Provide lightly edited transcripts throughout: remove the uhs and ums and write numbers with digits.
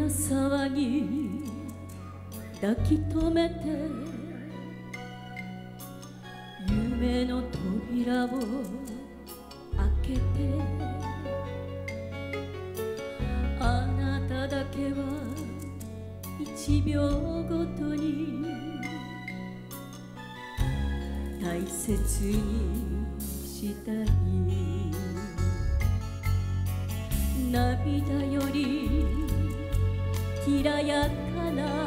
騒ぎ抱き留めて夢の扉を開けてあなただけは1秒ごとに大切にしたい涙よりきらやかな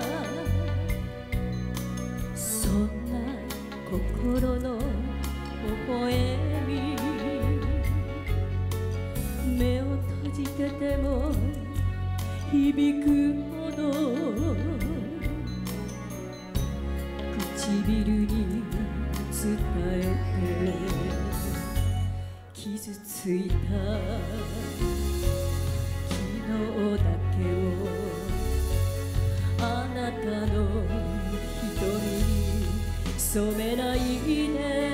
そんな心の微笑み目を閉じてても響くほど唇に伝えて傷ついた昨日だけをあなたの瞳に染めないで